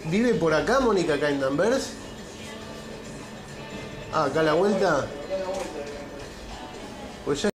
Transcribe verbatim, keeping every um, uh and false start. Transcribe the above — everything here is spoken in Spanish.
¿Vive por acá, Mónica, acá en Danvers? Ah, acá a la vuelta. Pues ya